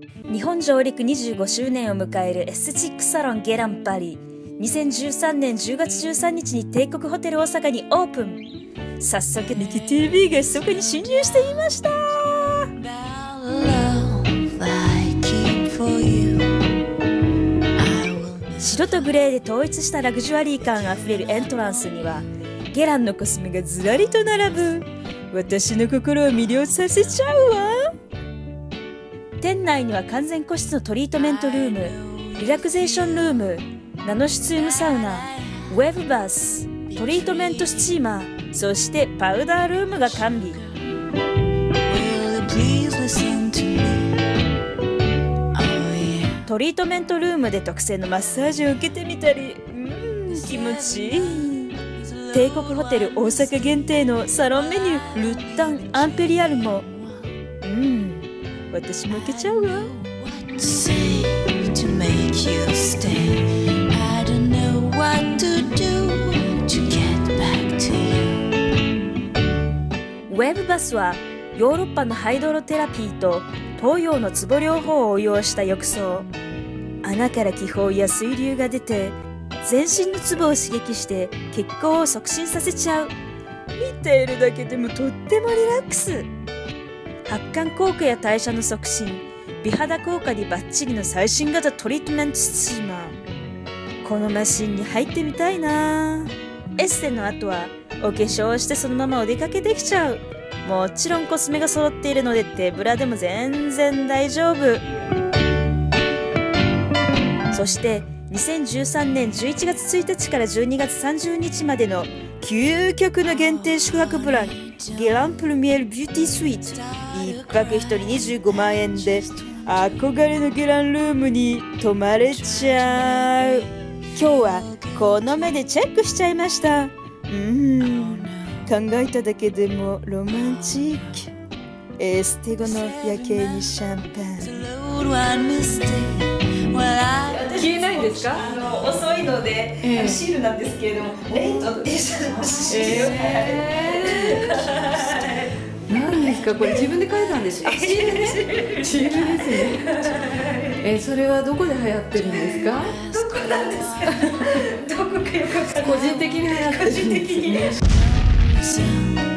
日本上陸25周年を迎えるエステティックサロンゲランパリ。2013年10月13日に帝国ホテル大阪にオープン。早速ミキ TV がそこに侵入していました。白とグレーで統一したラグジュアリー感あふれるエントランスにはゲランのコスメがずらりと並ぶ。私の心を魅了させちゃうわ。店内には完全個室のトリートメントルーム、リラクゼーションルーム、ナノシツームサウナ、ウェブバス、トリートメントスチーマー、そしてパウダールームが完備。トリートメントルームで特製のマッサージを受けてみたり、気持ちいい。帝国ホテル大阪限定のサロンメニュールッタンアンペリアルも私も受けちゃうわ。ウェブバスはヨーロッパのハイドロテラピーと東洋のツボ療法を応用した浴槽。穴から気泡や水流が出て全身のツボを刺激して血行を促進させちゃう。見ているだけでもとってもリラックス。発汗効果や代謝の促進、美肌効果にバッチリの最新型トリートメントスチーマー。このマシンに入ってみたいな。エステの後はお化粧をしてそのままお出かけできちゃう。もちろんコスメが揃っているので手ぶらでも全然大丈夫。そして2013年11月1日から12月30日までの究極の限定宿泊プラン、ゲランプルミエルビューティースイート。1泊1人25万円で憧れのゲランルームに泊まれちゃう。今日はこの目でチェックしちゃいました。考えただけでもロマンチック。エステ後の夜景にシャンパン。 消えないんですか？ 遅いので、シールなんですけれども、レイトってシール。 何ですかこれ？自分で書いたんですか？シールね。シールですね。それはどこで流行ってるんですか？ どこなんですか？どこかよくわかんない。 個人的に流行ってるんですね。